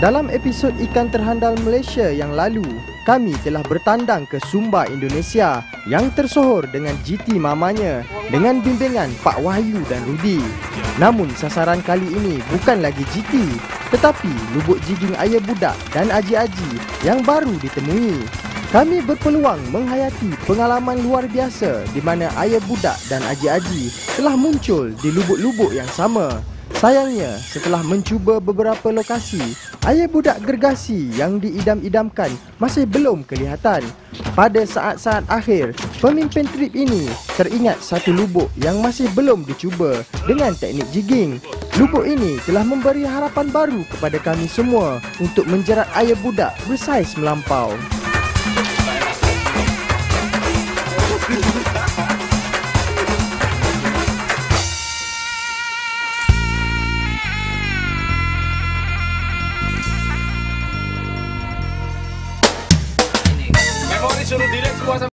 Dalam episod Ikan Terhandal Malaysia yang lalu, kami telah bertandang ke Sumba, Indonesia yang tersohor dengan GT mamanya dengan bimbingan Pak Wahyu dan Rudi. Namun sasaran kali ini bukan lagi GT, tetapi lubuk jigging ayah budak dan aji-aji yang baru ditemui. Kami berpeluang menghayati pengalaman luar biasa di mana ayah budak dan aji-aji telah muncul di lubuk-lubuk yang sama. Sayangnya, setelah mencuba beberapa lokasi, ayah budak gergasi yang diidam-idamkan masih belum kelihatan. Pada saat-saat akhir, pemimpin trip ini teringat satu lubuk yang masih belum dicuba dengan teknik jigging. Lubuk ini telah memberi harapan baru kepada kami semua untuk menjerat ayah budak bersaiz melampau. Suruh delete semua sampai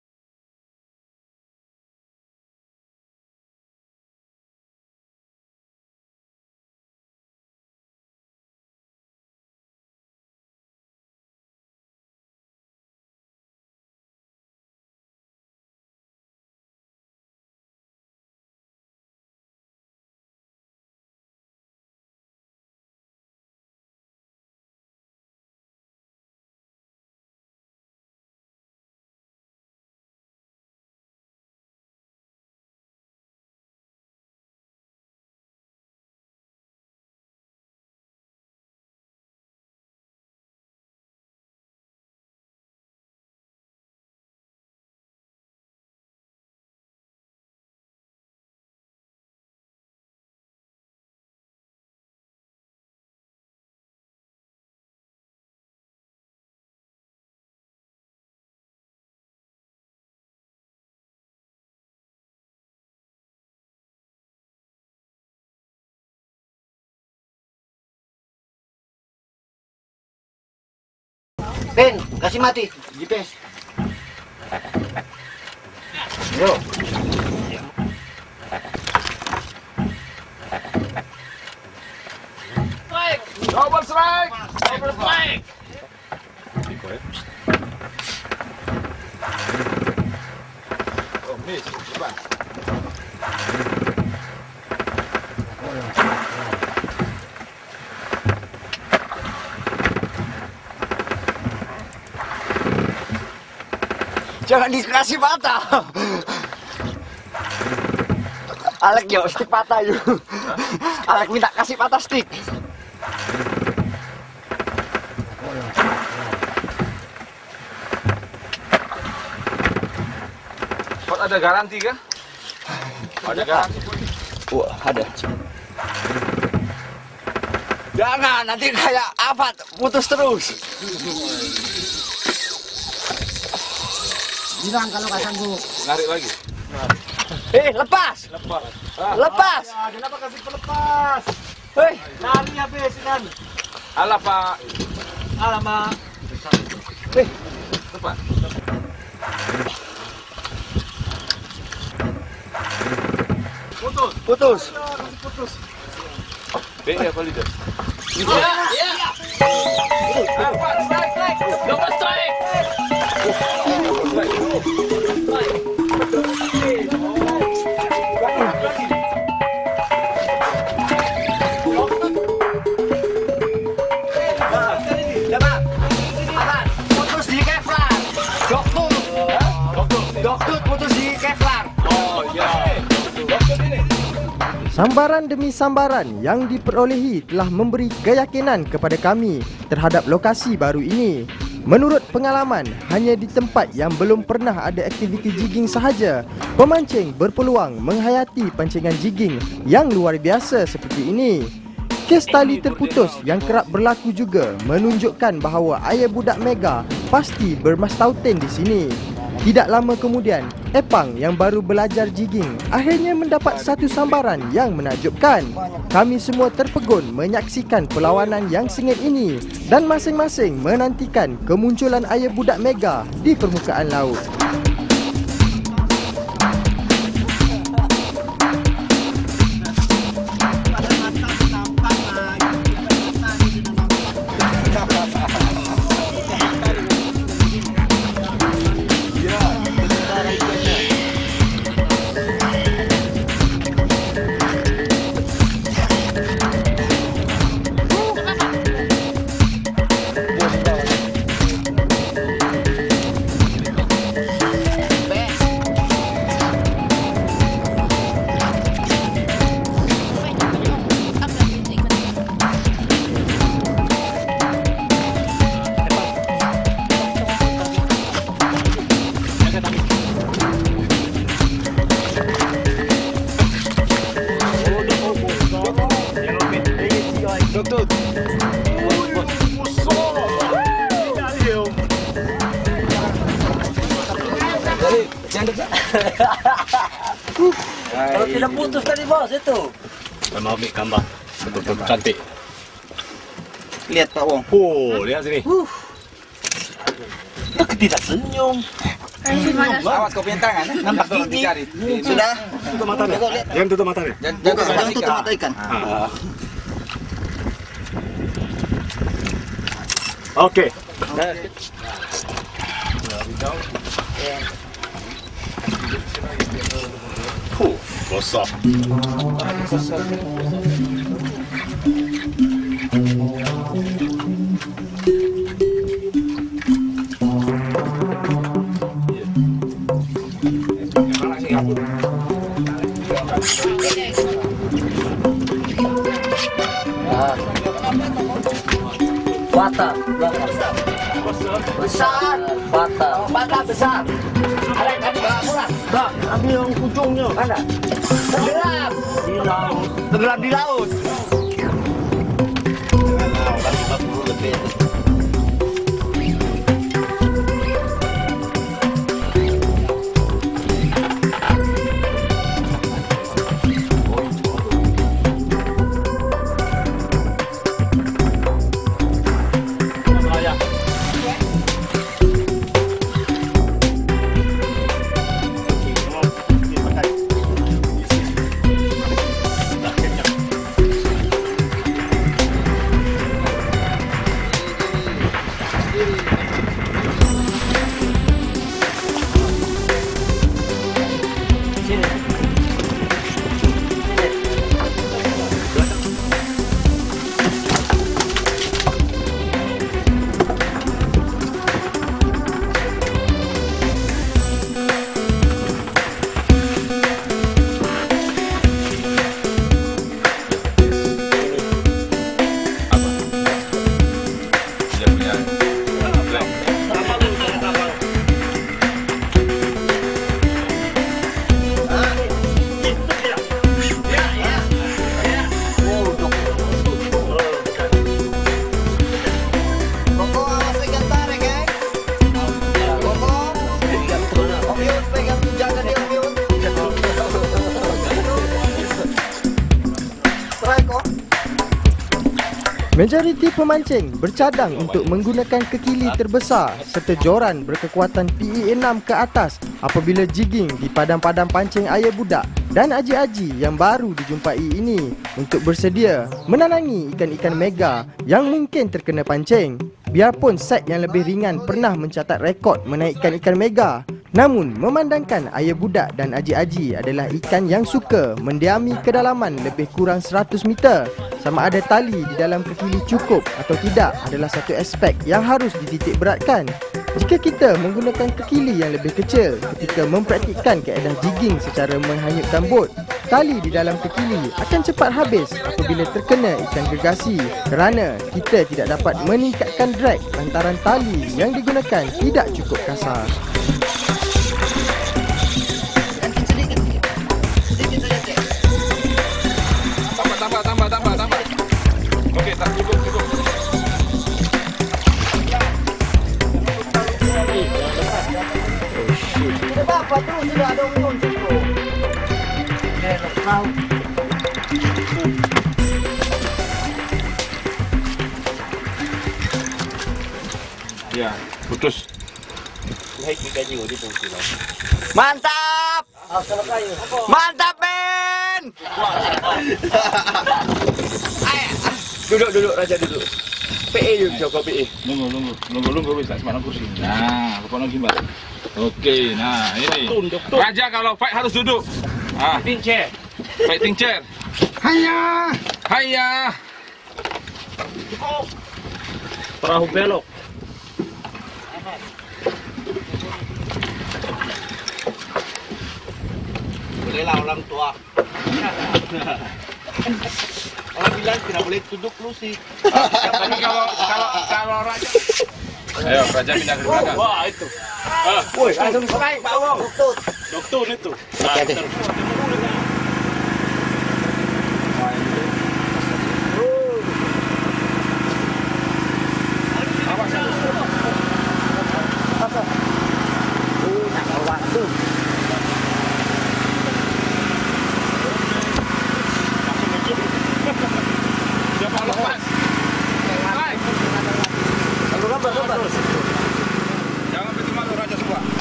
Ben, kasih mati GPS. Yo. strike! Double strike! Double strike! Oh, miss. Lepas. Jangan dikasih patah. Alek yo, stick patah yuk. Alek minta kasih patah stick. Kau ada garansi kah? Ada garansi. Wah, ada. Jangan, nanti kayak apa? Putus terus. Bilang kalau nggak sanggup. Narik lagi. Lepas. Lepas. Lepas. Ya, kenapa kasih pelepas? Hei, Lari habis kan. Alah Pak. Alamak. hei. Lepas. Putus. Putus. Putus. Beda apa leader? Ya. Apa? Strike. Double strike. Putus di Kevlar. Dokter putus di Kevlar. Oh ya. Dokter ini. Sambaran demi sambaran yang diperolehi telah memberi keyakinan kepada kami terhadap lokasi baru ini. Menurut pengalaman, hanya di tempat yang belum pernah ada aktiviti jigging sahaja, pemancing berpeluang menghayati pancingan jigging yang luar biasa seperti ini. Kes tali terputus yang kerap berlaku juga menunjukkan bahawa ayah budak mega pasti bermastautin di sini. Tidak lama kemudian, Epang yang baru belajar jigging akhirnya mendapat satu sambaran yang menakjubkan. Kami semua terpegun menyaksikan perlawanan yang sengit ini dan masing-masing menantikan kemunculan ayah budak mega di permukaan laut. Kalau tidak putus tadi bos itu. Mau ambil gambar. Betul-betul cantik. Lihat Pak Wong. Oh, lihat sini. Itu tidak senyum. Awas kau punya tangan. Nampak tolong dicari. Sudah. Tutup mata nih. Jangan tutup mata nih. Jangan tutup mata ikan. Oke. Besar. Bata. Besar. Bata. Bata besar. Ada ikan murah. Bang, ambil yang ujungnya. Mana? Tenggelam. Di laut. Tenggelam di laut. Kan 50 lebih itu. Majoriti pemancing bercadang untuk menggunakan kekili terbesar serta joran berkekuatan PE6 ke atas apabila jigging di padang-padang pancing ayah budak dan aji-aji yang baru dijumpai ini untuk bersedia menanangi ikan-ikan mega yang mungkin terkena pancing. Biarpun set yang lebih ringan pernah mencatat rekod menaikkan ikan mega, namun memandangkan ayah budak dan aji-aji adalah ikan yang suka mendiami kedalaman lebih kurang 100 meter, sama ada tali di dalam kekili cukup atau tidak adalah satu aspek yang harus dititik beratkan. Jika kita menggunakan kekili yang lebih kecil ketika mempraktikkan kaedah jigging secara menghanyutkan bot, tali di dalam kekili akan cepat habis apabila terkena ikan gergasi kerana kita tidak dapat meningkatkan drag lantaran tali yang digunakan tidak cukup kasar. Tambah. Okey, tak cukup. Tidak apa-apa, terus sudah ada umur cukup. Ya, putus. Mantap! Mantap, Ben! Duduk, Raja duduk. PE yuk, Joko PE. Nunggu wis tak semalam kursi. Nah, pokoknya gimana? Okey, nah ini. Raja kalau fight harus duduk. Fighting chair. Fighting chair. Hayya. Perahu belok. Bolehlah orang tua. Orang bilang tidak boleh duduk lusi. Tapi kalau Raja. Ayo, Raja pindah ke belakang. Wah, itu. Woi, langsung baik, Pak Wong. Dokter itu. Oke.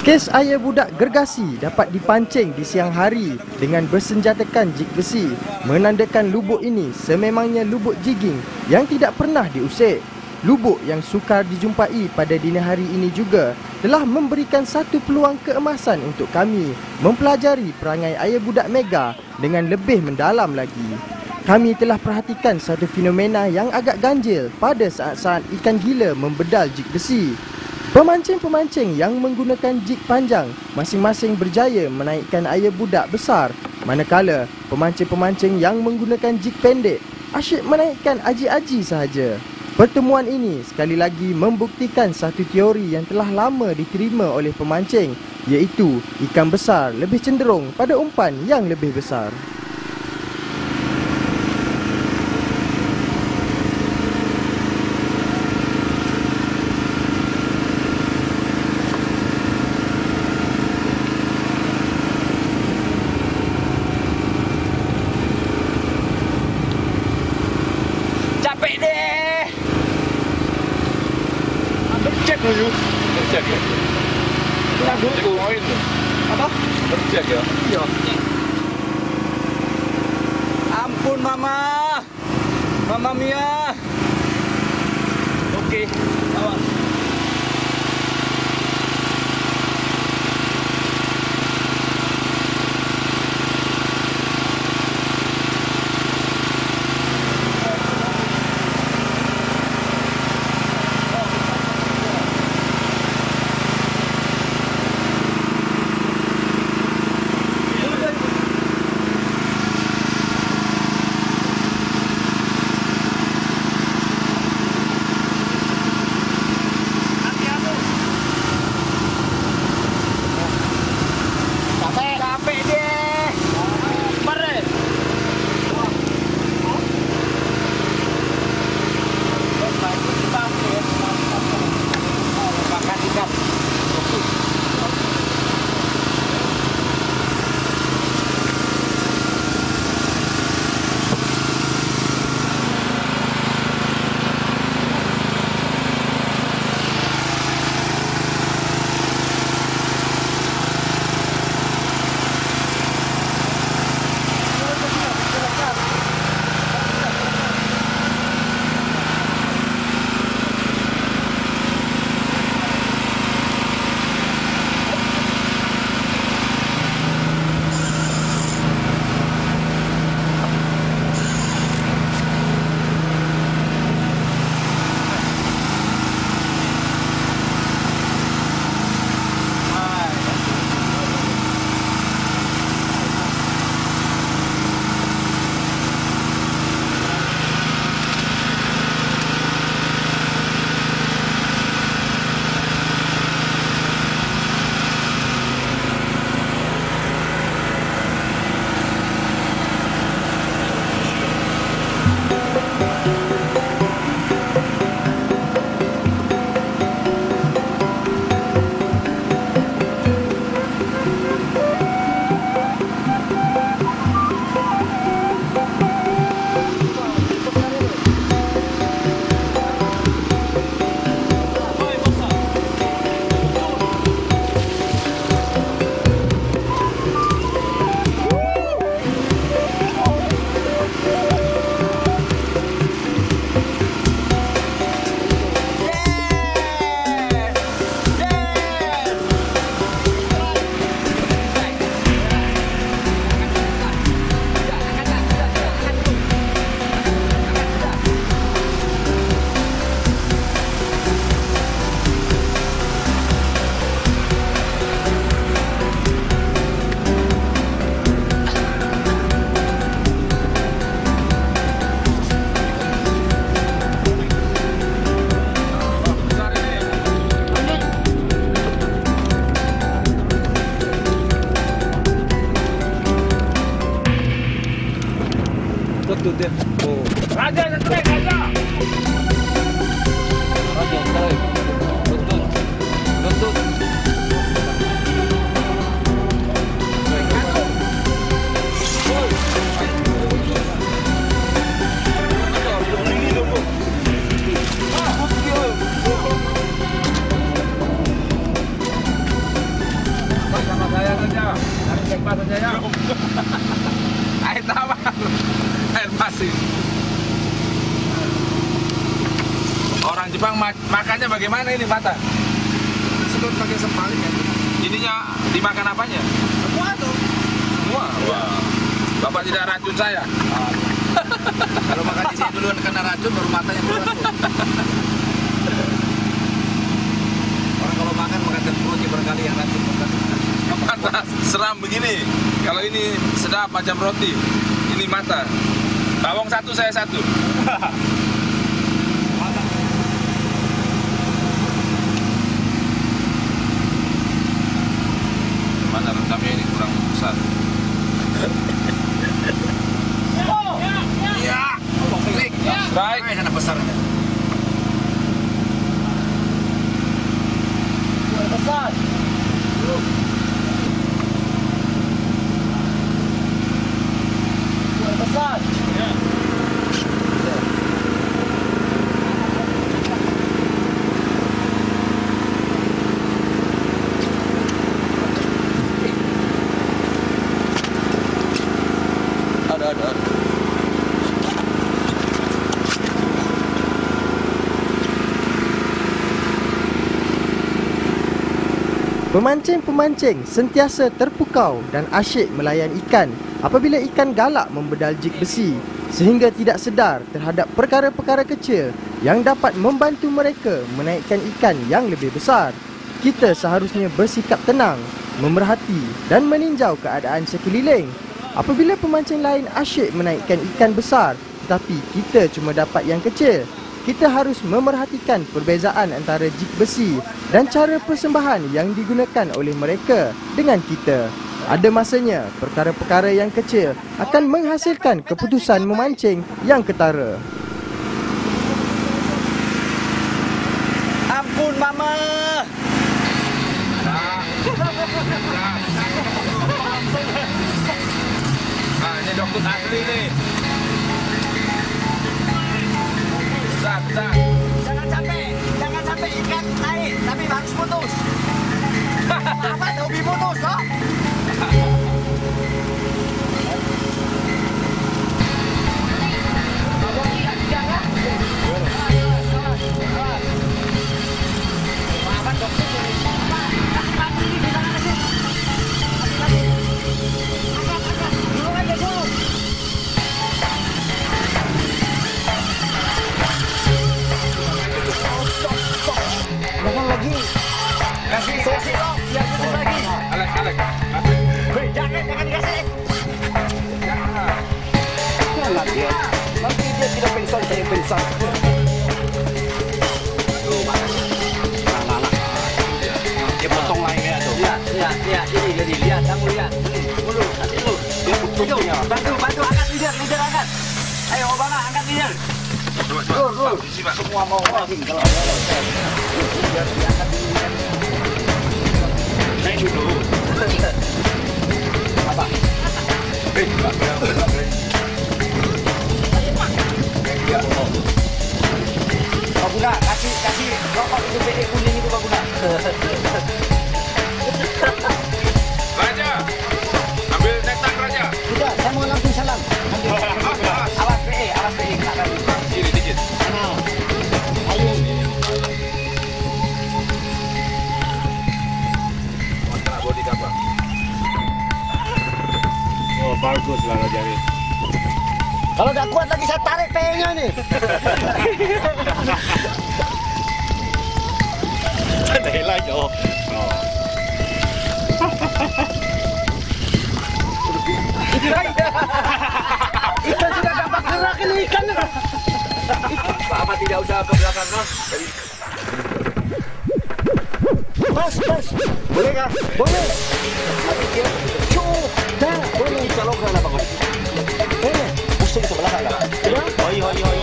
Kes ayah budak gergasi dapat dipancing di siang hari dengan bersenjatakan jig besi, menandakan lubuk ini sememangnya lubuk jigging yang tidak pernah diusik. Lubuk yang sukar dijumpai pada dini hari ini juga telah memberikan satu peluang keemasan untuk kami mempelajari perangai ayah budak Mega dengan lebih mendalam lagi. Kami telah perhatikan satu fenomena yang agak ganjil pada saat-saat ikan gila membedal jig besi. Pemancing-pemancing yang menggunakan jig panjang masing-masing berjaya menaikkan ayah budak besar, manakala pemancing-pemancing yang menggunakan jig pendek asyik menaikkan aji-aji sahaja. Pertemuan ini sekali lagi membuktikan satu teori yang telah lama diterima oleh pemancing, iaitu ikan besar lebih cenderung pada umpan yang lebih besar. Capek deh. Bercek dulu. Bercek ya? Kurang buku. Poin tuh. Apa? Bercek ya? Iya. Ampun Mama. Mama Mia. Oke, awas. Capek deh. Mari. Makan ikan. Betul dia. Oh. Raja setrek, Raja! Raja setrek. Betul. Betul. Jepang makannya bagaimana ini mata? Seperti pakai sempalik ya. Ininya dimakan apanya? Semua tuh. Semua? Wah. Bapak tidak racun saya? Kalau makan di sini duluan kena racun, baru matanya duluan tuh. Orang kalau makan perutnya berkali yang racun. Mata seram begini. Kalau ini sedap macam roti. Ini mata. Bawang satu, saya satu. Mana rendamnya ini kurang besar. Iya. Strike. Sana besar. Besar. Besar. Ada. Pemancing-pemancing sentiasa terpukau dan asyik melayan ikan apabila ikan galak membedal jig besi sehingga tidak sedar terhadap perkara-perkara kecil yang dapat membantu mereka menaikkan ikan yang lebih besar. Kita seharusnya bersikap tenang, memerhati dan meninjau keadaan sekeliling. Apabila pemancing lain asyik menaikkan ikan besar tetapi kita cuma dapat yang kecil, kita harus memerhatikan perbezaan antara jig besi dan cara persembahan yang digunakan oleh mereka dengan kita. Ada masanya perkara-perkara yang kecil akan menghasilkan keputusan memancing yang ketara. Ampun mama. Nah, ini dokter asli nih. Besar. Jangan sampai ikan naik, tapi harus putus. Apa hobi putus, toh? Jangan lagi. Kasih, Om. Biar putus lagi. Alex. Hei, jangan dikasih. Jangan dia. Nanti dia tidak pingsan, saya pingsan. Dia potong lainnya tuh. Lihat, ini lihat, kamu lihat. Dulu, kasih dulu. Dia putusnya. Bantu, angkat leader angkat. Ayo, Obama, angkat leader. Coba. Pak. Semua mau lagi kalau ada. Biar diangkat dulu. Naik dulu. Apa? Pak Bunda, kasih rokok itu PD kuning itu Pak Bunda. Raja, ambil nektar Raja. Tidak, saya mau langsung salam. Awas PE. Kiri dikit. Ayo. Kontrak bodi kapal. Oh, bagus lah Raja ini. Kalau nggak kuat lagi saya tarik PE-nya nih. Để lại chỗ. Ikan sudah dapat gerak ini ikan. Apa tidak usah ke belakang kah? Mas. Boleh kah? Boleh. Nanti dia cukup. Dah, boleh. Kalau kena apa kau? Pusing sebelah kanan. Ya? Hoi.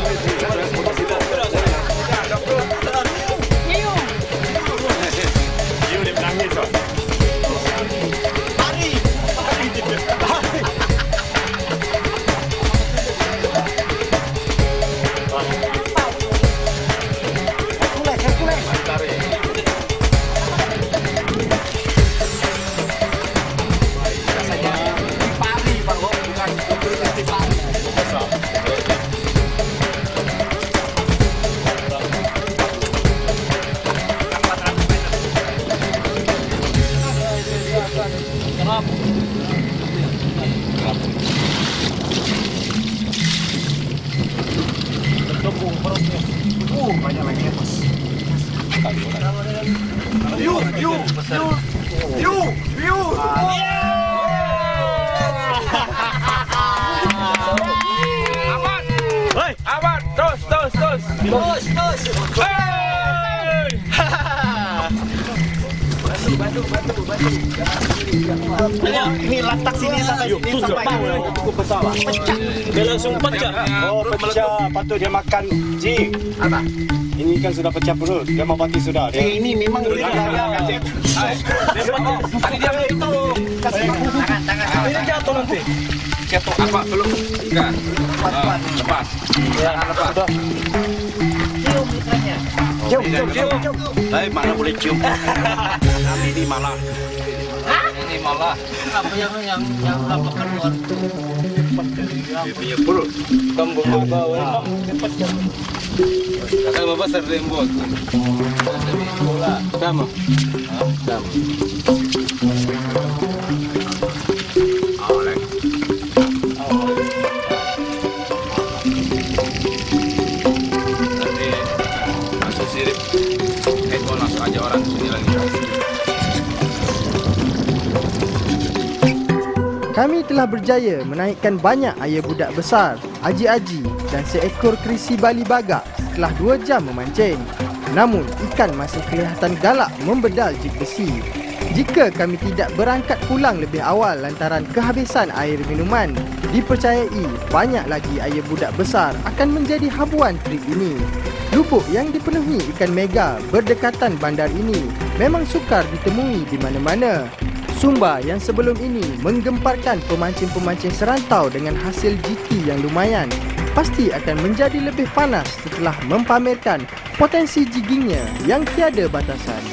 Yêu điểm nangis rồi. Hari. melengkung perutnya. Banyak lagi ya, Bos. View. Aman. Hei, aman. Terus. Hei. Bantu. Ini lantak sini sampai cukup besar lah. Dia langsung pecah. Oh, pecah. Patut dia makan. Ji. Apa? Ini kan sudah pecah perut. Dia mau mati sudah. Dia. Ini memang Tadi dia itu. tangan. Ini jatuh nanti. Cetok apa belum? Ikan. Lepas. Jangan lepas. Cium ikannya. Cium. Mana boleh cium? Kami ini malah. Ini malah. Apa yang apa keluar? Dia punya perut. Kambung bawah. Akan membesar rembut. Sama. Nanti masuk sirip. Handphone masuk aja orang sini lagi. Kami telah berjaya menaikkan banyak ayam budak besar, aji-aji dan seekor kerisi bali bagak setelah 2 jam memancing. Namun, ikan masih kelihatan galak membedal jig besi. Jika kami tidak berangkat pulang lebih awal lantaran kehabisan air minuman, dipercayai banyak lagi ayam budak besar akan menjadi habuan trip ini. Lubuk yang dipenuhi ikan mega berdekatan bandar ini memang sukar ditemui di mana-mana. Sumba yang sebelum ini menggemparkan pemancing-pemancing serantau dengan hasil GT yang lumayan pasti akan menjadi lebih panas setelah mempamerkan potensi jiggingnya yang tiada batasan.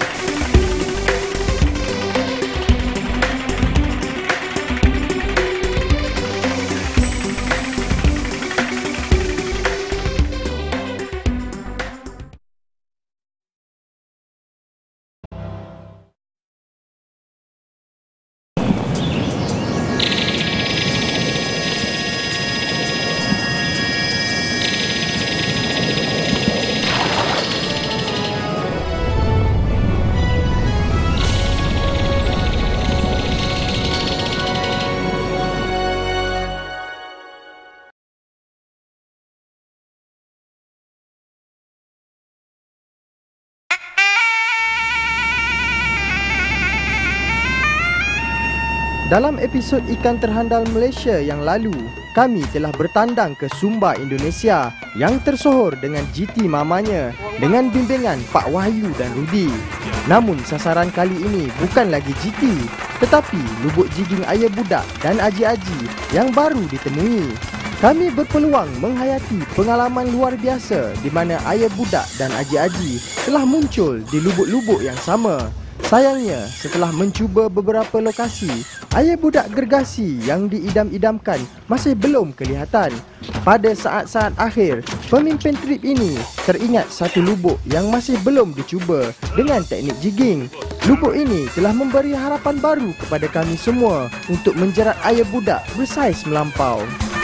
Dalam episod Ikan Terhandal Malaysia yang lalu, kami telah bertandang ke Sumba, Indonesia yang tersohor dengan GT mamanya dengan bimbingan Pak Wahyu dan Rudi. Namun sasaran kali ini bukan lagi GT, tetapi lubuk jigging ayam budak dan aji-aji yang baru ditemui. Kami berpeluang menghayati pengalaman luar biasa di mana ayam budak dan aji-aji telah muncul di lubuk-lubuk yang sama. Sayangnya, setelah mencuba beberapa lokasi, ayam budak gergasi yang diidam-idamkan masih belum kelihatan. Pada saat-saat akhir, pemimpin trip ini teringat satu lubuk yang masih belum dicuba dengan teknik jigging. Lubuk ini telah memberi harapan baru kepada kami semua untuk menjerat ayam budak bersaiz melampau.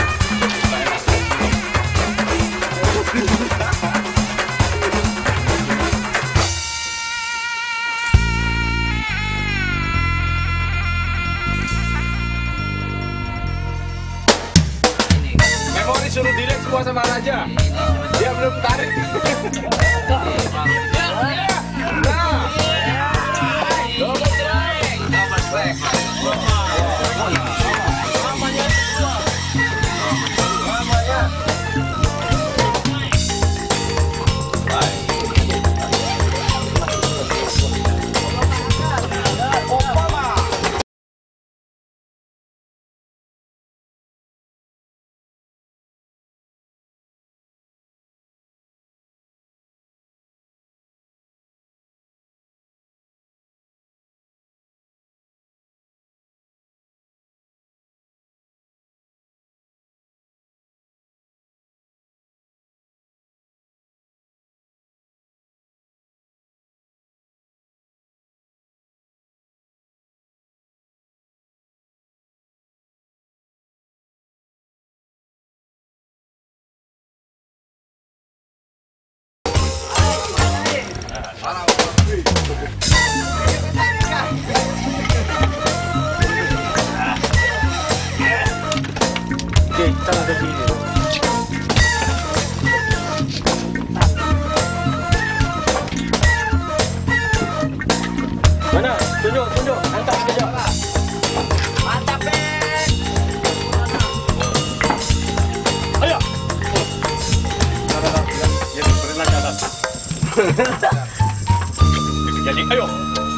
Memori suruh delete semua sama Raja. Dia belum tarik. Double strike. Jadi, ayo.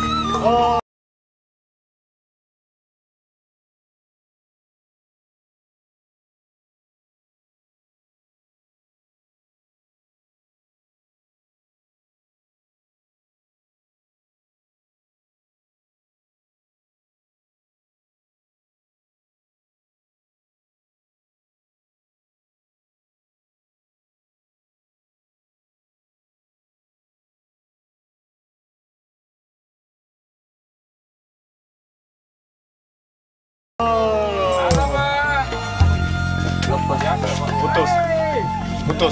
Putus. Putus.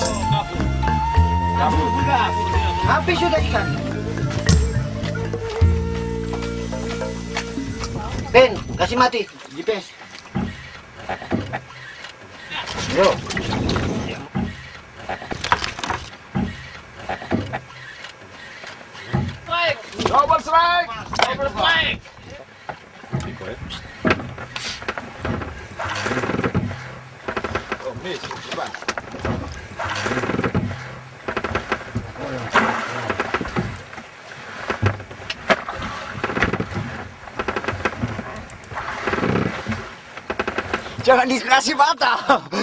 Habis sudah ikan. Ben, kasih mati GPS. Yo. Double strike. Double strike. Oh, miss. Cepat. Jangan dikasih patah.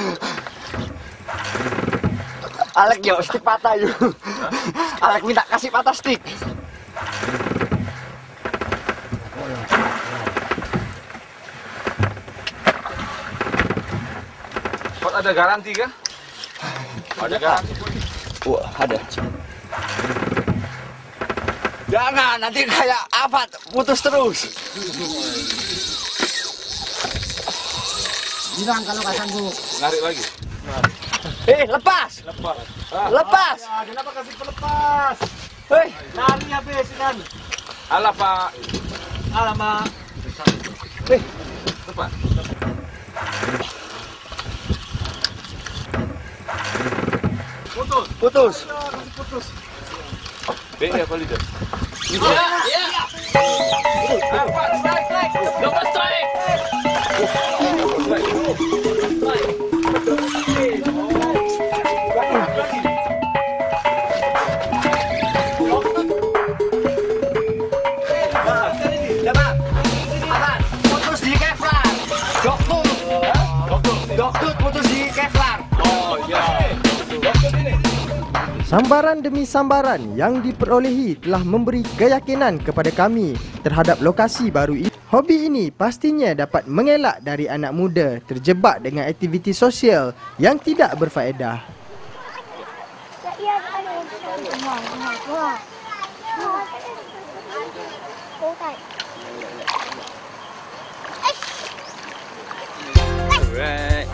Alek yo, stick patah yuk. Alek minta kasih patah stick. Pot ada garansi kah? Ada garansi. Wah, ada. Jangan, nanti kayak apa? Putus terus. Bilang kalau nggak sanggup. Narik lagi. Lepas. Lepas. Lepas. Ya, kenapa kasih pelepas? Hei, Lari habis kan. Alah, Pak. Alamak. Cepat. putus. B apa leader? Double strike. Putus di Kevlar. Dokter putus di Kevlar. Oh ya. Sambaran demi sambaran yang diperolehi telah memberi keyakinan kepada kami terhadap lokasi baru ini. Hobi ini pastinya dapat mengelak dari anak muda terjebak dengan aktiviti sosial yang tidak berfaedah. Alright.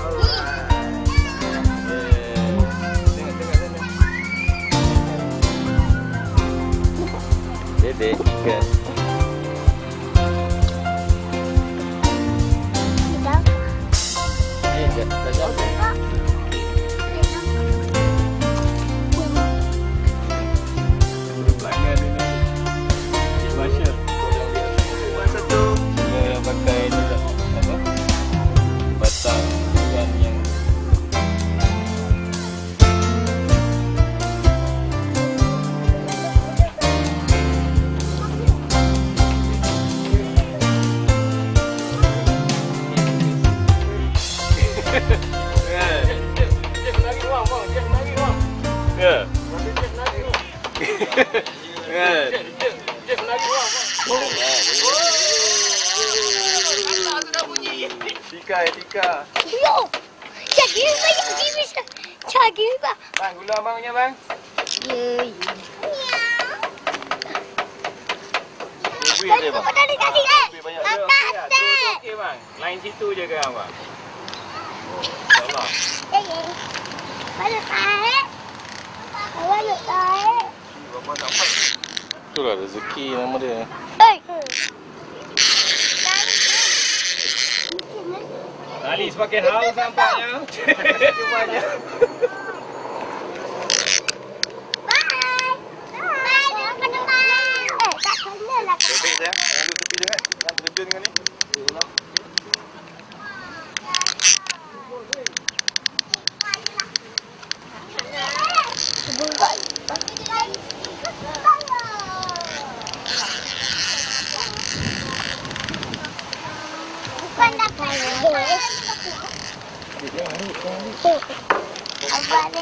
Dedek ikan. Tika. Yo, jadi bisa. Jadi apa? Bang, gula abangnya bang. Ye. Kuih dia bang. Tadi kasih Angkat. Okey bang. Lain situ je ke abang? InsyaAllah. Mana tarik? Mana tarik? Berapa dapat? Itulah rezeki nama dia. Ali semakin haus nampaknya. Cumanya. Bebek saya. Yang duduk tepi jangan. Yang terjun dengan ni. Abang ni.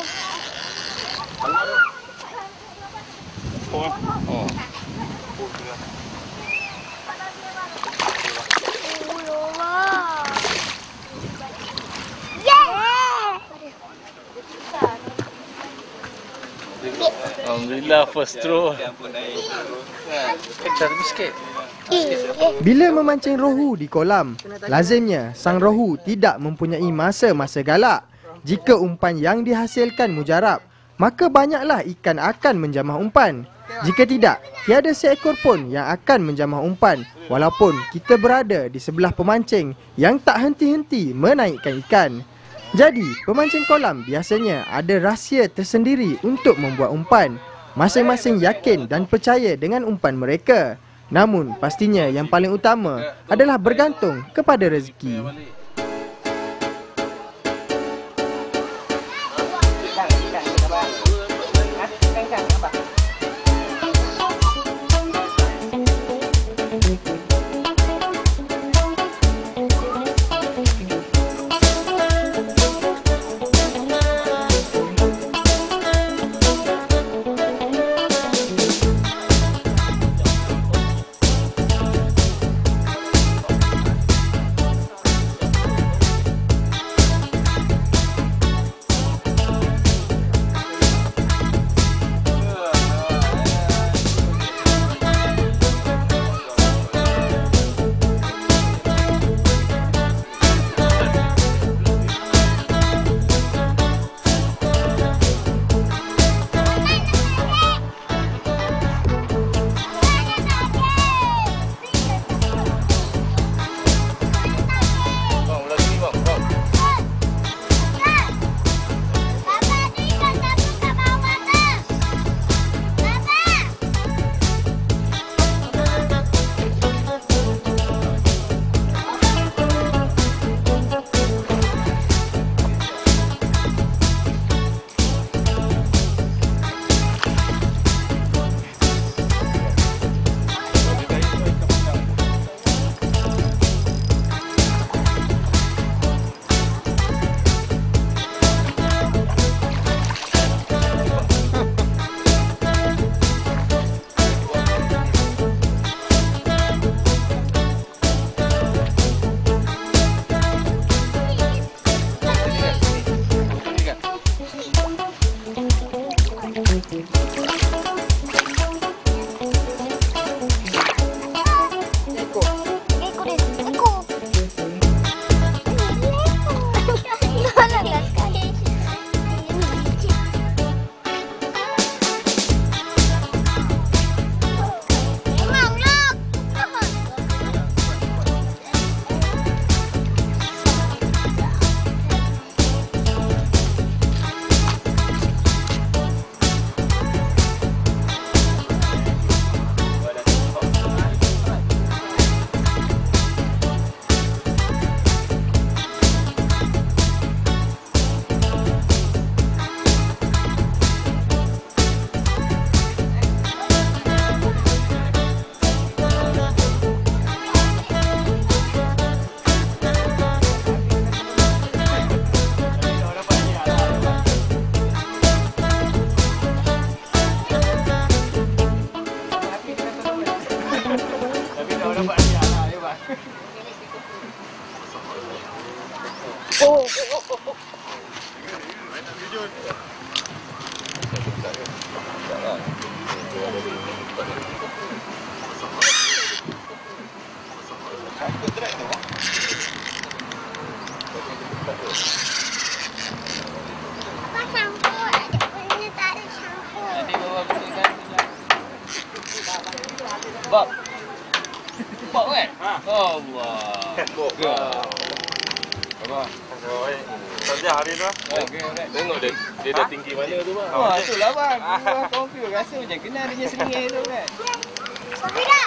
Oh. Alhamdulillah first throw. Kejar sikit. Bila memancing rohu di kolam, lazimnya sang rohu tidak mempunyai masa-masa galak. Jika umpan yang dihasilkan mujarab, maka banyaklah ikan akan menjamah umpan. Jika tidak, tiada seekor pun yang akan menjamah umpan walaupun kita berada di sebelah pemancing yang tak henti-henti menaikkan ikan. Jadi, pemancing kolam biasanya ada rahsia tersendiri untuk membuat umpan. Masing-masing yakin dan percaya dengan umpan mereka. Namun, pastinya yang paling utama adalah bergantung kepada rezeki. Bob. Bob kan? Allah. Bob. Apa? Saja hari tu. Tengok dia dah tinggi mana tu bang. Oh, itulah bang. Gua confuse rasa macam kenal dia punya seringai tu kan. Safira.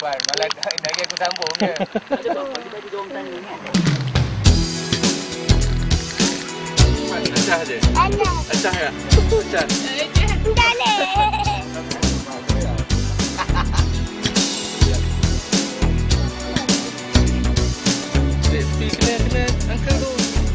Abang, malah lagi aku sambung ke? Acah je. Acah ya? Acah. Kena angkat tu.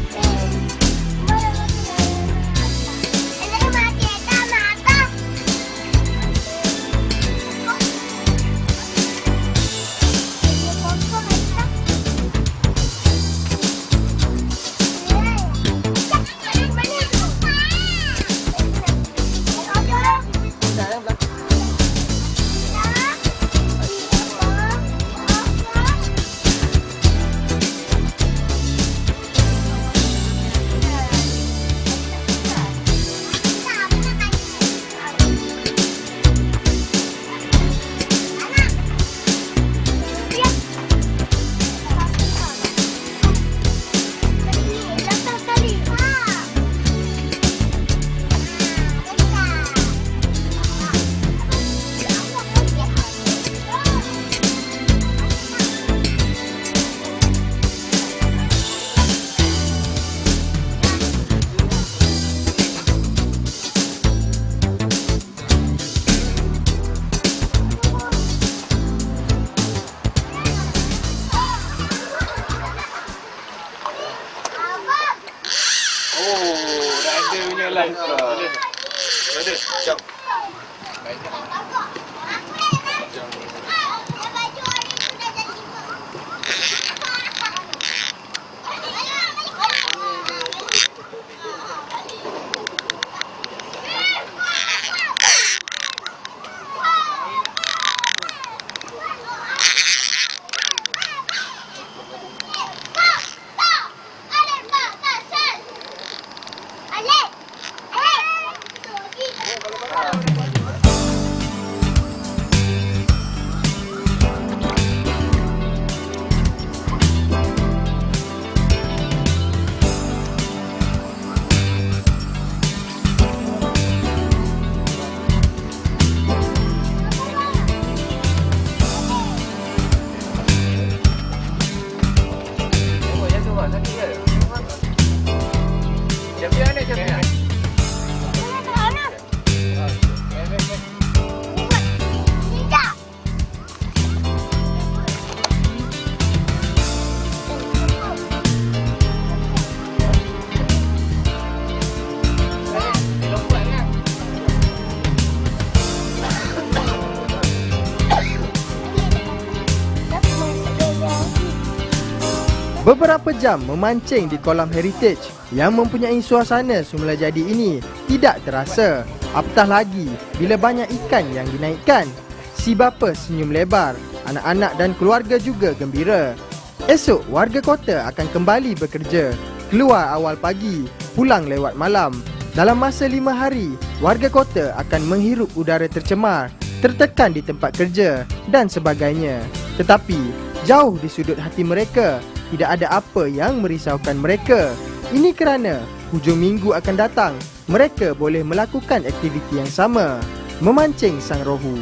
Beberapa jam memancing di kolam heritage yang mempunyai suasana semula jadi ini tidak terasa. Apatah lagi bila banyak ikan yang dinaikkan. Si bapa senyum lebar, anak-anak dan keluarga juga gembira. Esok warga kota akan kembali bekerja, keluar awal pagi, pulang lewat malam. Dalam masa 5 hari, warga kota akan menghirup udara tercemar, tertekan di tempat kerja dan sebagainya. Tetapi jauh di sudut hati mereka, tidak ada apa yang merisaukan mereka. Ini kerana hujung minggu akan datang, mereka boleh melakukan aktiviti yang sama, memancing sang rohu.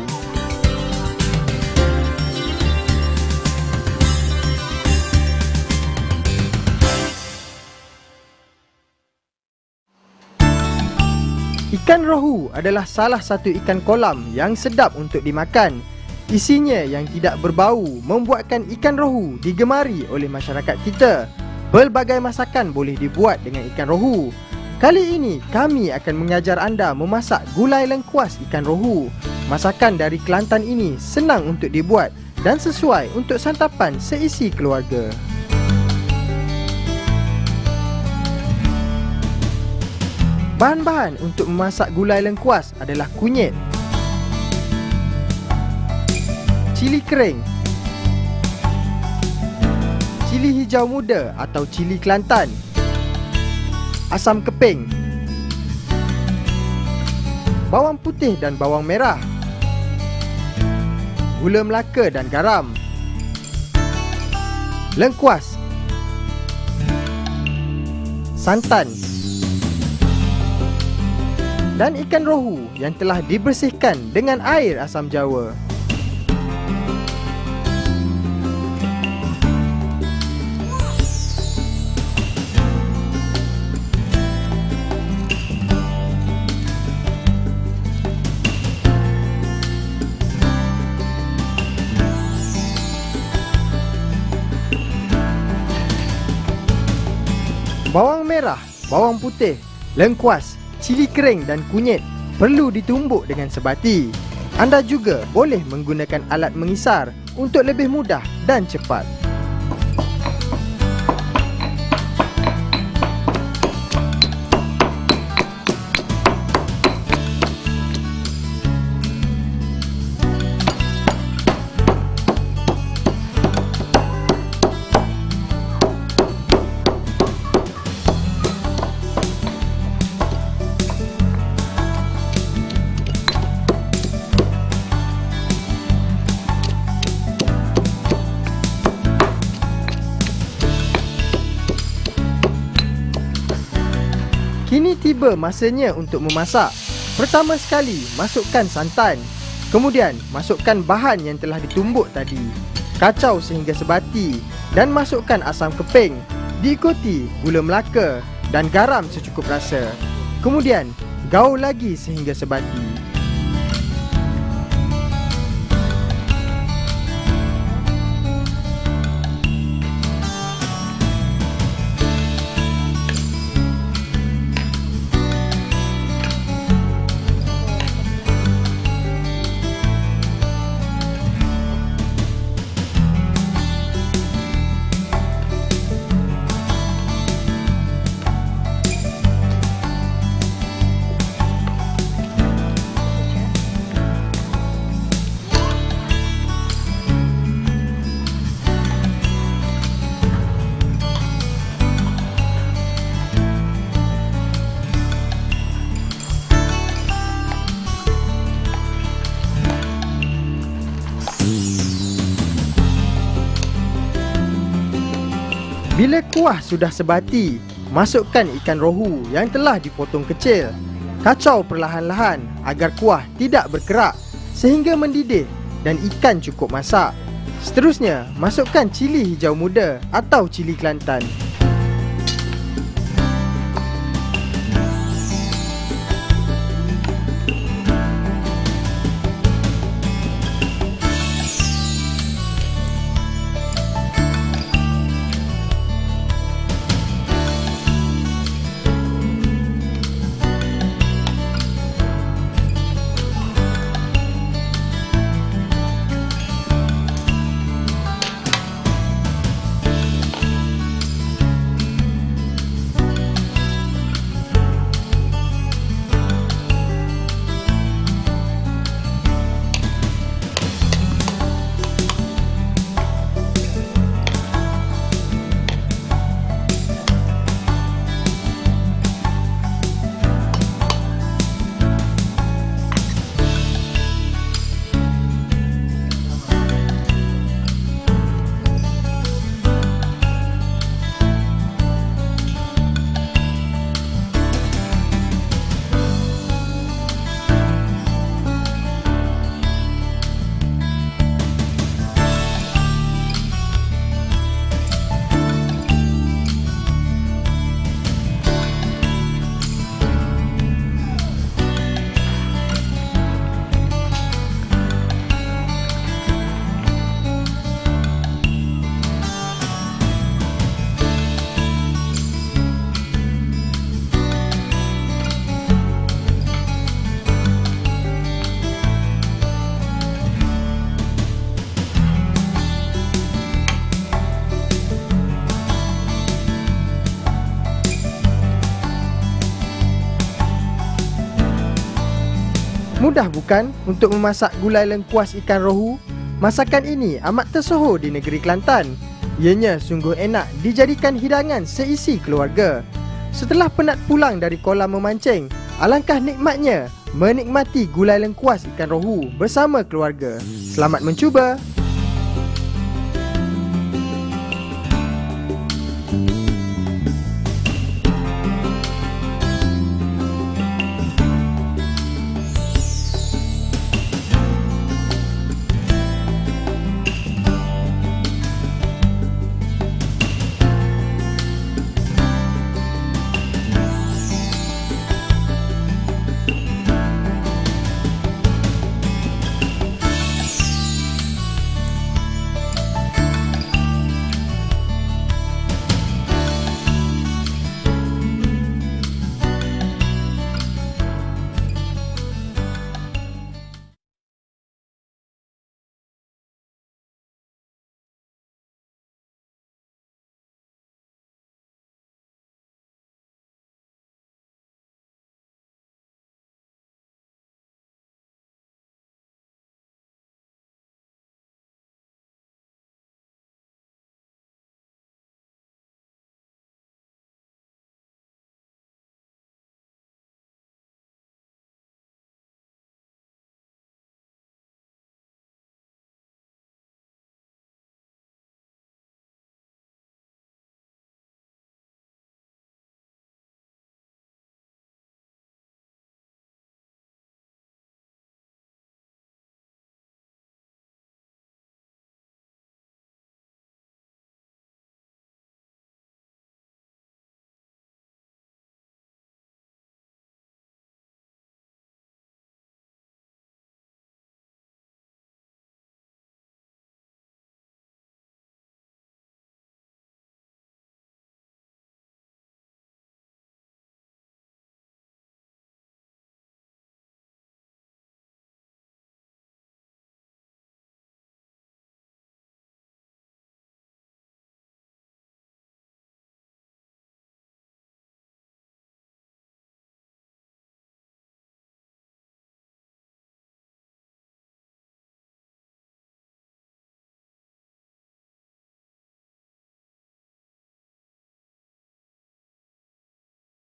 Ikan rohu adalah salah satu ikan kolam yang sedap untuk dimakan. Isinya yang tidak berbau membuatkan ikan rohu digemari oleh masyarakat kita. Pelbagai masakan boleh dibuat dengan ikan rohu. Kali ini kami akan mengajar anda memasak gulai lengkuas ikan rohu. Masakan dari Kelantan ini senang untuk dibuat dan sesuai untuk santapan seisi keluarga. Bahan-bahan untuk memasak gulai lengkuas adalah kunyit, cili kering, cili hijau muda atau cili Kelantan, asam keping, bawang putih dan bawang merah, gula Melaka dan garam, lengkuas, santan dan ikan rohu yang telah dibersihkan dengan air asam jawa. merah, bawang putih, lengkuas, cili kering dan kunyit perlu ditumbuk dengan sebati. Anda juga boleh menggunakan alat mengisar untuk lebih mudah dan cepat. Kini tiba masanya untuk memasak. Pertama sekali, masukkan santan. Kemudian, masukkan bahan yang telah ditumbuk tadi. Kacau sehingga sebati dan masukkan asam keping. Diikuti gula Melaka dan garam secukup rasa. Kemudian, gaul lagi sehingga sebati. Bila kuah sudah sebati, masukkan ikan rohu yang telah dipotong kecil. Kacau perlahan-lahan agar kuah tidak berkerak sehingga mendidih dan ikan cukup masak. Seterusnya, masukkan cili hijau muda atau cili Kelantan. Mudah bukan untuk memasak gulai lengkuas ikan rohu? Masakan ini amat tersohor di negeri Kelantan. Ianya sungguh enak dijadikan hidangan seisi keluarga. Setelah penat pulang dari kolam memancing, alangkah nikmatnya menikmati gulai lengkuas ikan rohu bersama keluarga. Selamat mencuba!